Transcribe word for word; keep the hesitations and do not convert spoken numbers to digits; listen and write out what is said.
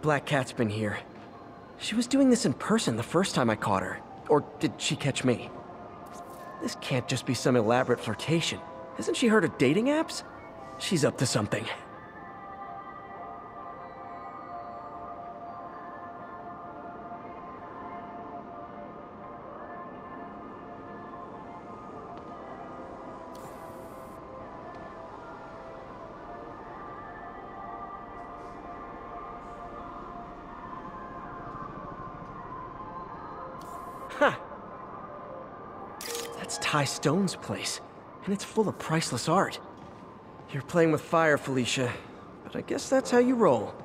Black Cat's been here. She was doing this in person the first time I caught her. Or did she catch me? This can't just be some elaborate flirtation. Hasn't she heard of dating apps? She's up to something. Huh. That's Ty Stone's place, and it's full of priceless art. You're playing with fire, Felicia, but I guess that's how you roll.